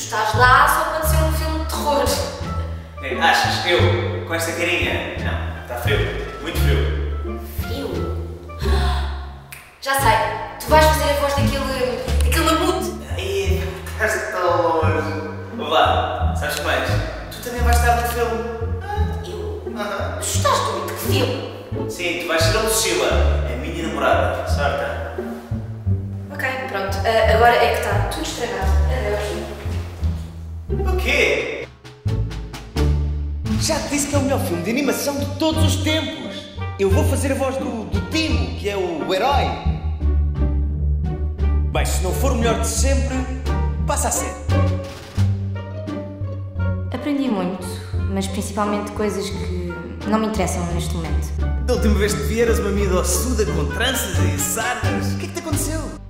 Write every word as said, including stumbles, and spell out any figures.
estás lá só pode ser um filme de terror. É, achas? Eu? Com esta carinha? Não, está frio. Muito frio. Frio? Já sei, tu vais fazer a voz daquele... daquele mamute. Ai, estás tão longe. Vamos lá, sabes que mais? Tu também vais estar no filme. Eu? Aham. Mas estás doido, que filme? Sim, tu vais ser a Lucila, a minha namorada. Sorte. Ok, pronto, uh, agora é que está tudo estragado. Adeus. O quê? Já te disse que é o melhor filme de animação de todos os tempos. Eu vou fazer a voz do, do Timo, que é o, o herói. Bem, se não for o melhor de sempre, passa a ser. Aprendi muito, mas principalmente coisas que não me interessam neste momento. Da última vez que vi eras uma miúda ossuda com tranças e sardas. O que é que te aconteceu?